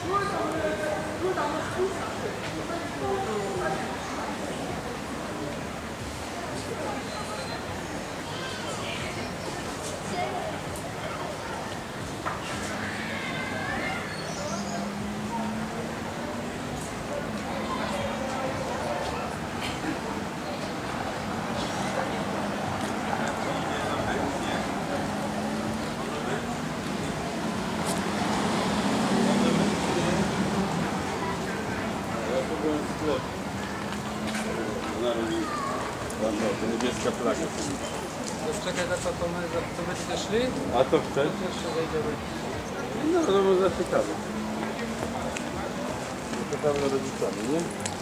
Niebieska flaga. Czekaj, to będziecie szli? A to chcesz? Jeszcze wejdziemy. No to może ciekawe. Ciekawe rodzicami, nie?